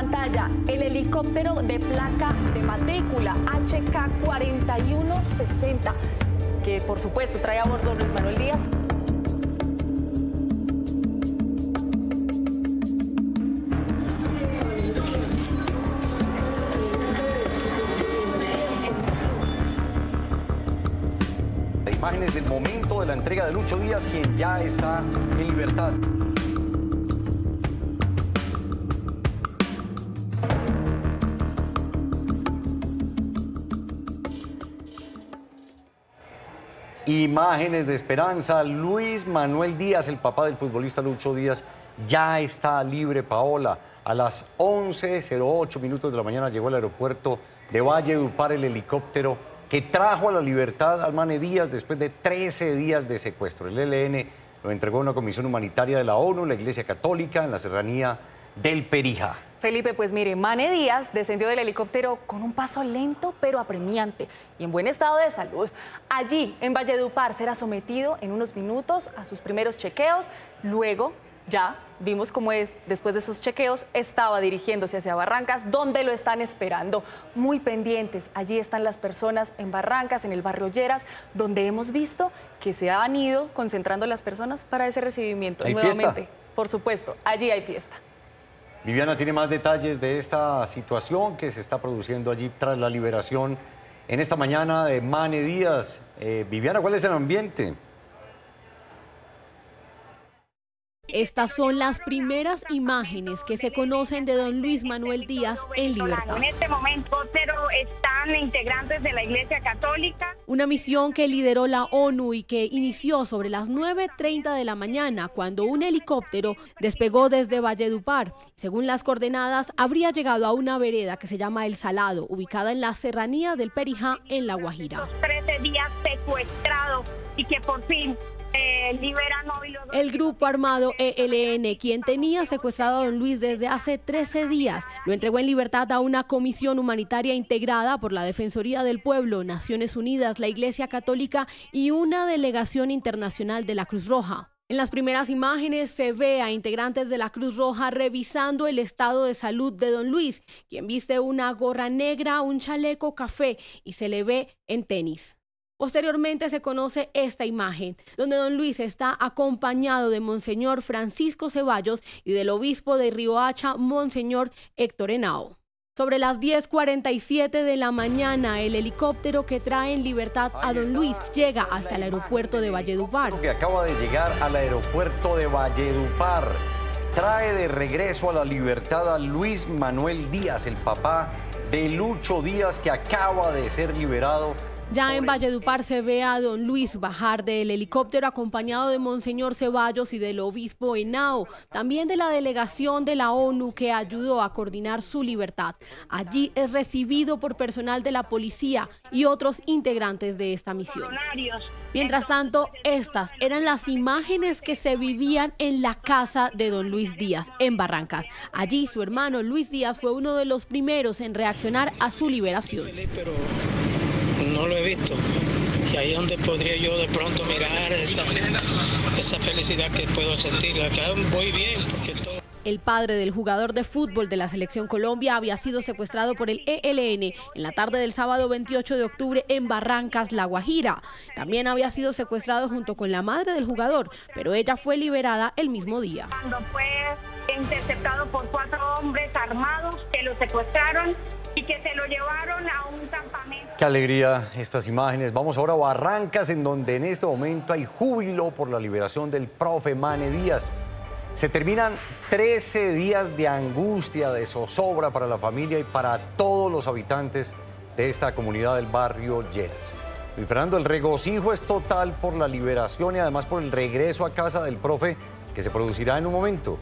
pantalla el helicóptero de placa de matrícula HK4160, que por supuesto trae a bordo Luis Manuel Díaz. Imágenes del momento de la entrega de Lucho Díaz, quien ya está en libertad. Imágenes de esperanza. Luis Manuel Díaz, el papá del futbolista Lucho Díaz, ya está libre, Paola. A las 11:08 minutos de la mañana llegó al aeropuerto de Valledupar el helicóptero que trajo a la libertad al Mane Díaz después de 13 días de secuestro. El ELN lo entregó a una comisión humanitaria de la ONU, la Iglesia Católica, en la serranía del Perijá. Felipe, pues mire, Mane Díaz descendió del helicóptero con un paso lento pero apremiante y en buen estado de salud. Allí, en Valledupar, será sometido en unos minutos a sus primeros chequeos. Luego, ya vimos cómo después de esos chequeos estaba dirigiéndose hacia Barrancas, donde lo están esperando. Muy pendientes, allí están las personas en Barrancas, en el barrio Lleras, donde hemos visto que se han ido concentrando las personas para ese recibimiento. ¿Hay nuevamente, fiesta? Por supuesto, allí hay fiesta. Viviana tiene más detalles de esta situación que se está produciendo allí tras la liberación en esta mañana de Mane Díaz. Viviana, ¿cuál es el ambiente? Estas son las primeras imágenes que se conocen de don Luis Manuel Díaz en libertad. En este momento están integrantes de la Iglesia Católica. Una misión que lideró la ONU y que inició sobre las 9:30 de la mañana cuando un helicóptero despegó desde Valledupar. Según las coordenadas, habría llegado a una vereda que se llama El Salado, ubicada en la serranía del Perijá, en La Guajira. 13 días secuestrados y que por fin liberan hoy. El grupo armado ELN, quien tenía secuestrado a don Luis desde hace 13 días, lo entregó en libertad a una comisión humanitaria integrada por la Defensoría del Pueblo, Naciones Unidas, la Iglesia Católica y una delegación internacional de la Cruz Roja. En las primeras imágenes se ve a integrantes de la Cruz Roja revisando el estado de salud de don Luis, quien viste una gorra negra, un chaleco café y se le ve en tenis. Posteriormente se conoce esta imagen, donde don Luis está acompañado de Monseñor Francisco Ceballos y del obispo de Riohacha, Monseñor Héctor Henao. Sobre las 10:47 de la mañana, el helicóptero que trae en libertad a don Luis llega hasta el aeropuerto de Valledupar. Que acaba de llegar al aeropuerto de Valledupar. Trae de regreso a la libertad a Luis Manuel Díaz, el papá de Lucho Díaz, que acaba de ser liberado. Ya en Valledupar se ve a don Luis bajar del helicóptero acompañado de Monseñor Ceballos y del obispo Henao, también de la delegación de la ONU que ayudó a coordinar su libertad. Allí es recibido por personal de la policía y otros integrantes de esta misión. Mientras tanto, estas eran las imágenes que se vivían en la casa de don Luis Díaz, en Barrancas. Allí su hermano Luis Díaz fue uno de los primeros en reaccionar a su liberación. No lo he visto, y ahí es donde podría yo de pronto mirar esa felicidad que puedo sentir. Acá voy bien, porque todo... El padre del jugador de fútbol de la Selección Colombia había sido secuestrado por el ELN en la tarde del sábado 28 de octubre en Barrancas, La Guajira. También había sido secuestrado junto con la madre del jugador, pero ella fue liberada el mismo día. Cuando fue interceptado por 4 hombres armados que lo secuestraron y que se lo llevaron a un campamento. Qué alegría estas imágenes. Vamos ahora a Barrancas, en donde en este momento hay júbilo por la liberación del profe Mane Díaz. Se terminan 13 días de angustia, de zozobra para la familia y para todos los habitantes de esta comunidad del barrio Lleras. Luis Fernando, el regocijo es total por la liberación y además por el regreso a casa del profe, que se producirá en un momento.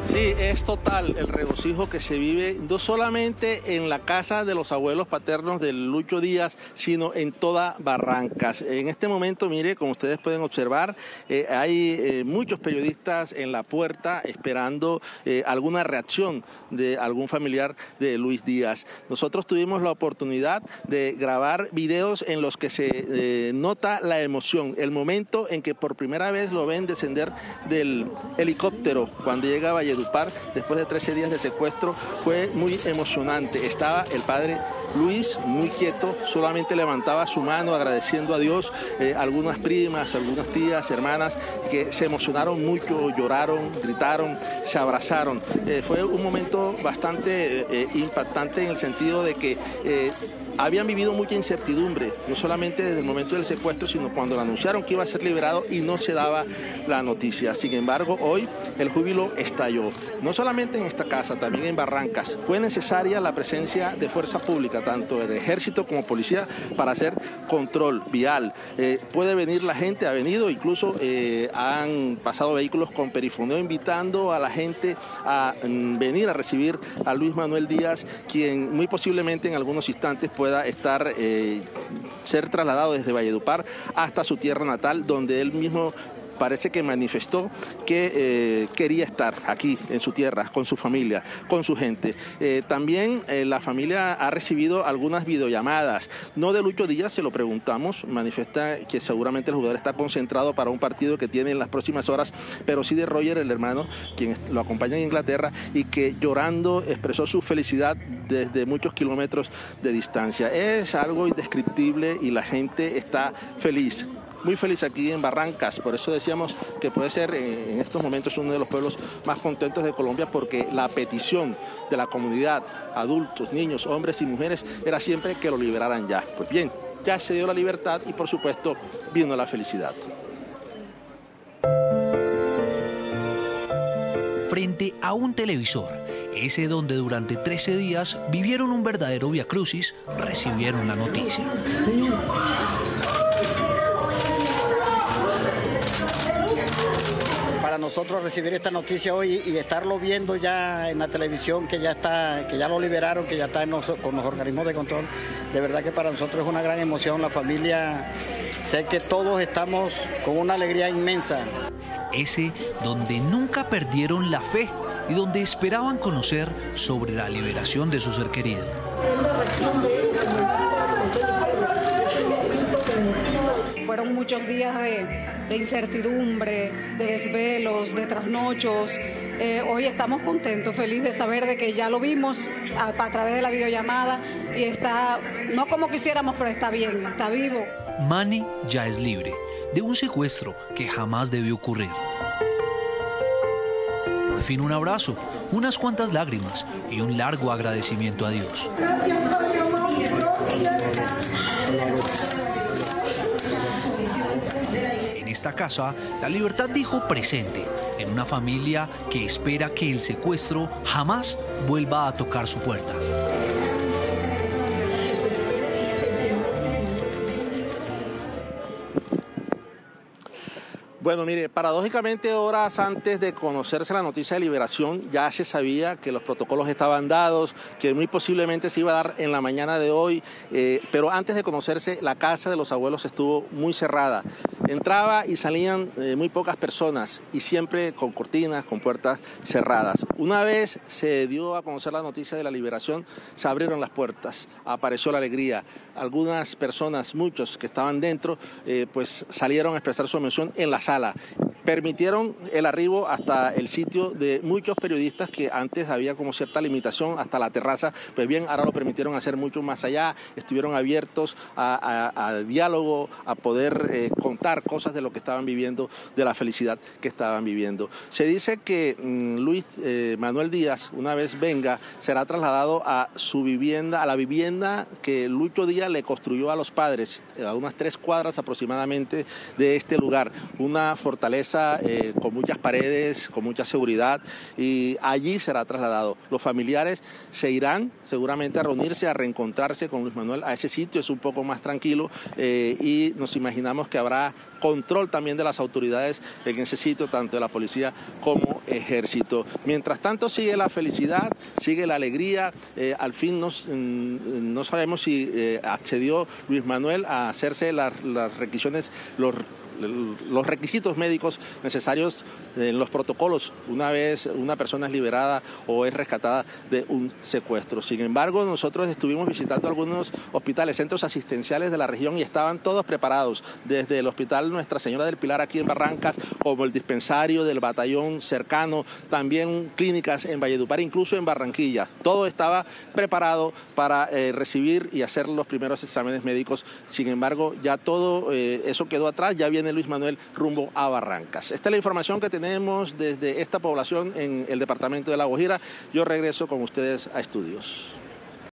Sí, es total el regocijo que se vive no solamente en la casa de los abuelos paternos de Lucho Díaz, sino en toda Barrancas. En este momento, mire, como ustedes pueden observar, hay muchos periodistas en la puerta esperando alguna reacción de algún familiar de Luis Díaz. Nosotros tuvimos la oportunidad de grabar videos en los que se nota la emoción, el momento en que por primera vez lo ven descender del helicóptero cuando llega a Valledupar después de 13 días de secuestro. Fue muy emocionante. Estaba el padre Luis muy quieto, solamente levantaba su mano agradeciendo a Dios. Algunas primas, algunas tías, hermanas que se emocionaron mucho, lloraron, gritaron, se abrazaron. Fue un momento bastante impactante en el sentido de que habían vivido mucha incertidumbre, no solamente desde el momento del secuestro, sino cuando le anunciaron que iba a ser liberado y no se daba la noticia. Sin embargo, hoy el júbilo estalló, no solamente en esta casa, también en Barrancas. Fue necesaria la presencia de fuerza pública, tanto el ejército como policía, para hacer control vial. Puede venir la gente, ha venido, incluso han pasado vehículos con perifoneo invitando a la gente a venir a recibir a Luis Manuel Díaz, quien muy posiblemente en algunos instantes pueda ser trasladado desde Valledupar hasta su tierra natal, donde él mismo parece que manifestó que quería estar aquí en su tierra, con su familia, con su gente. También la familia ha recibido algunas videollamadas, no de Lucho Díaz, se lo preguntamos, manifiesta que seguramente el jugador está concentrado para un partido que tiene en las próximas horas, pero sí de Roger, el hermano, quien lo acompaña en Inglaterra, y que llorando expresó su felicidad desde muchos kilómetros de distancia. Es algo indescriptible y la gente está feliz. Muy feliz aquí en Barrancas, por eso decíamos que puede ser en estos momentos uno de los pueblos más contentos de Colombia, porque la petición de la comunidad, adultos, niños, hombres y mujeres, era siempre que lo liberaran ya. Pues bien, ya se dio la libertad y por supuesto vino la felicidad. Frente a un televisor, ese donde durante 13 días vivieron un verdadero viacrucis, recibieron la noticia. Para nosotros recibir esta noticia hoy y estarlo viendo ya en la televisión, que ya lo liberaron, que ya está con los organismos de control, de verdad que para nosotros es una gran emoción. La familia, sé que todos estamos con una alegría inmensa. Ese donde nunca perdieron la fe y donde esperaban conocer sobre la liberación de su ser querido. Fueron muchos días de incertidumbre, de desvelos, de trasnochos. Hoy estamos contentos, felices de saber de que ya lo vimos a través de la videollamada y está, no como quisiéramos, pero está bien, está vivo. Manny ya es libre de un secuestro que jamás debió ocurrir. Por fin un abrazo, unas cuantas lágrimas y un largo agradecimiento a Dios. En esta casa, la libertad dijo presente en una familia que espera que el secuestro jamás vuelva a tocar su puerta. Bueno, mire, paradójicamente horas antes de conocerse la noticia de liberación ya se sabía que los protocolos estaban dados, que muy posiblemente se iba a dar en la mañana de hoy, pero antes de conocerse la casa de los abuelos estuvo muy cerrada. Entraba y salían muy pocas personas y siempre con cortinas, con puertas cerradas. Una vez se dio a conocer la noticia de la liberación, se abrieron las puertas, apareció la alegría. Algunas personas, muchos que estaban dentro, pues salieron a expresar su emoción en la sala. Permitieron el arribo hasta el sitio de muchos periodistas que antes había como cierta limitación hasta la terraza, pues bien, ahora lo permitieron hacer mucho más allá, estuvieron abiertos a diálogo, a poder contar cosas de lo que estaban viviendo, de la felicidad que estaban viviendo. Se dice que Luis Manuel Díaz, una vez venga, será trasladado a su vivienda, a la vivienda que Lucho Díaz le construyó a los padres, a unas 3 cuadras aproximadamente de este lugar, una fortaleza casa con muchas paredes, con mucha seguridad, y allí será trasladado. Los familiares se irán seguramente a reunirse, a reencontrarse con Luis Manuel a ese sitio, es un poco más tranquilo, y nos imaginamos que habrá control también de las autoridades en ese sitio, tanto de la policía como ejército. Mientras tanto sigue la felicidad, sigue la alegría. Al fin no sabemos si accedió Luis Manuel a hacerse las requisiciones, los requisitos médicos necesarios en los protocolos una vez una persona es liberada o es rescatada de un secuestro. Sin embargo, nosotros estuvimos visitando algunos hospitales, centros asistenciales de la región, y estaban todos preparados, desde el Hospital Nuestra Señora del Pilar aquí en Barrancas, como el dispensario del batallón cercano, también clínicas en Valledupar, incluso en Barranquilla. Todo estaba preparado para recibir y hacer los primeros exámenes médicos. Sin embargo, ya todo eso quedó atrás, ya viene Luis Manuel rumbo a Barrancas. Esta es la información que tenemos desde esta población en el departamento de La Guajira. Yo regreso con ustedes a estudios.